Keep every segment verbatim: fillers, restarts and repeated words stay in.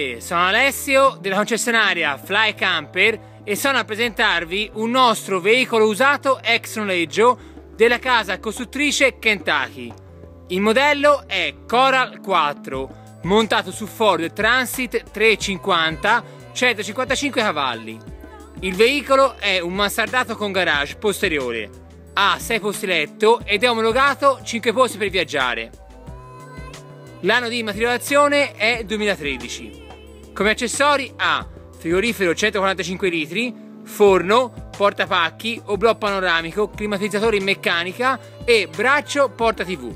Salve, sono Alessio della concessionaria Fly Camper e sono a presentarvi un nostro veicolo usato ex noleggio della casa costruttrice Kentucky. Il modello è Coral quattro, montato su Ford Transit trecentocinquanta, centocinquantacinque cavalli. Il veicolo è un mansardato con garage posteriore, ha sei posti letto ed è omologato cinque posti per viaggiare. L'anno di immatricolazione è duemilatredici. Come accessori ha frigorifero centoquarantacinque litri, forno, portapacchi, oblò panoramico, climatizzatore in meccanica e braccio porta tivù.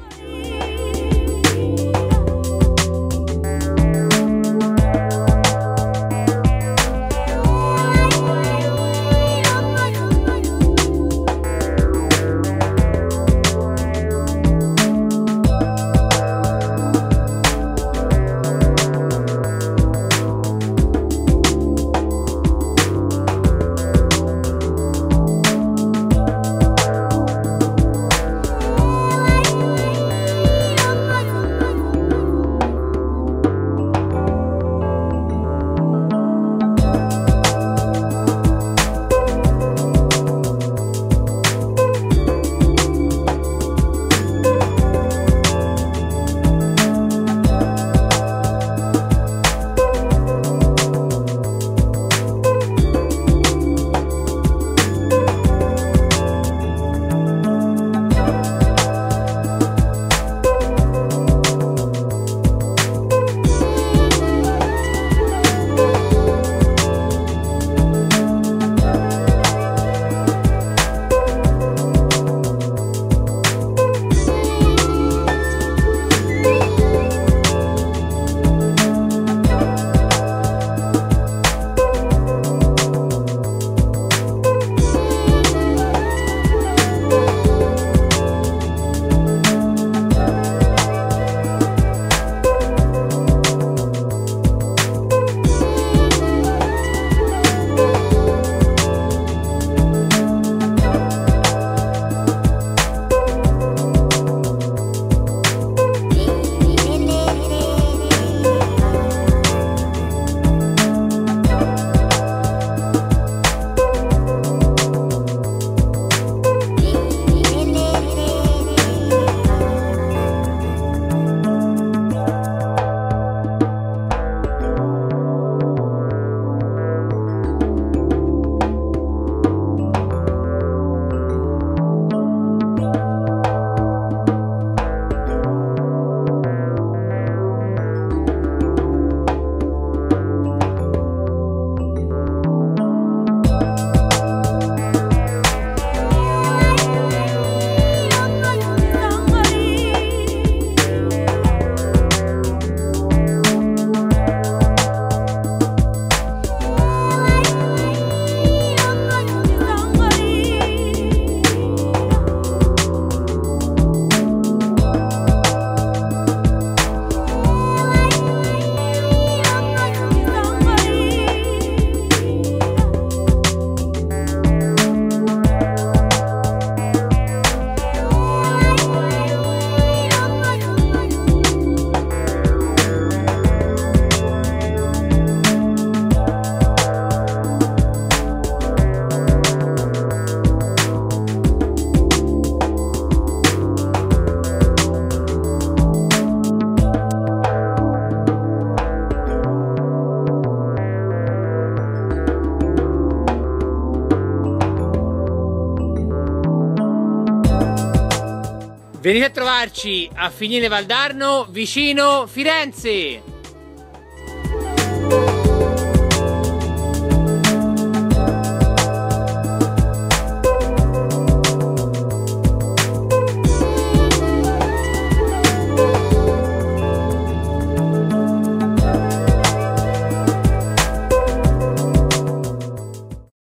Venite a trovarci a Fignile Valdarno, vicino Firenze!